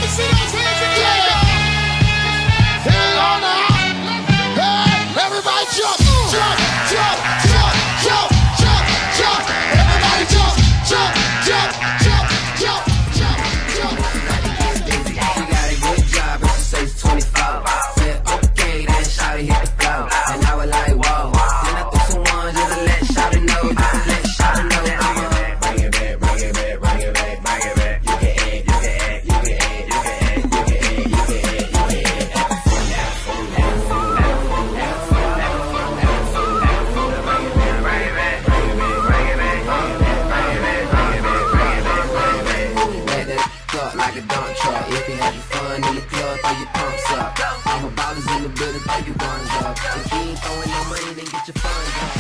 see those hands again. Hang on now. Hey, everybody jump, jump, jump, jump, jump, jump, jump. Everybody jump, jump, jump, jump, jump, jump, jump. She got a good job, but she says 24. Said okay, then shawty hit the floor, and I was like whoa. Then I threw some ones just to let shawty know, just to let shawty know. Bring it back, bring it back, bring it back, bring it back. You can add, you can add, you can add, you can add, you can add, you can add, you can add. Like a dump truck. If you having fun in the club, throw your pumps up. All my ballers in the building, throw your guns up. If you ain't throwing no money, then get your funds up.